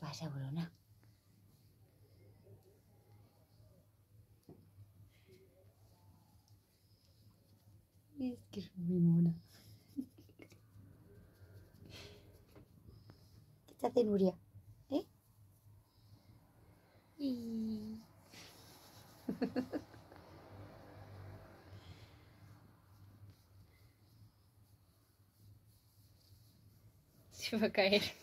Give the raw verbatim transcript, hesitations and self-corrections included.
pasa, Bruna? Es que es muy mona. ¿Qué te hace Nuria? ¿Eh? Y... Se va a caer.